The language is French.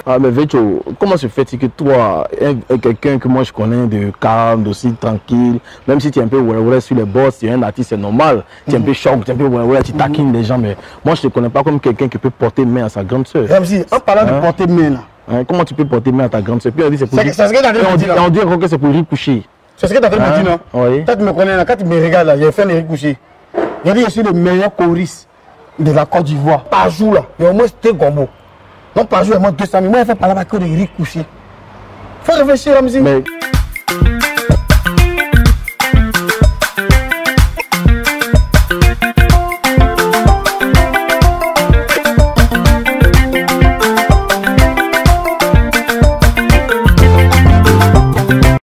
Ah, mais Vecho, comment se fait-il que toi, quelqu'un que moi je connais de calme, d'aussi tranquille, même si tu es un peu ouais sur les boss, tu es un artiste, c'est normal, tu es un peu choc, tu es un peu ouais, tu taquines les gens, mais moi je te connais pas comme quelqu'un qui peut porter main à sa grande soeur. En parlant de porter main là. Comment tu peux porter main à ta grande soeur? Puis on dit c'est pour C'est ce que tu as dit là. On dit encore que c'est pour y coucher. C'est ce que tu as dit là. Oui. Toi tu me connais là, quand tu me regardes là, j'ai fait les coucher. J'ai dit je suis le meilleur choriste de la Côte d'Ivoire. Par jour là, il y a au moins 2 gombos. Donc par jour, il y a au moins 200 000. Moi, je fais par là-bas que de riz couché. Faut réfléchir, Ramzi.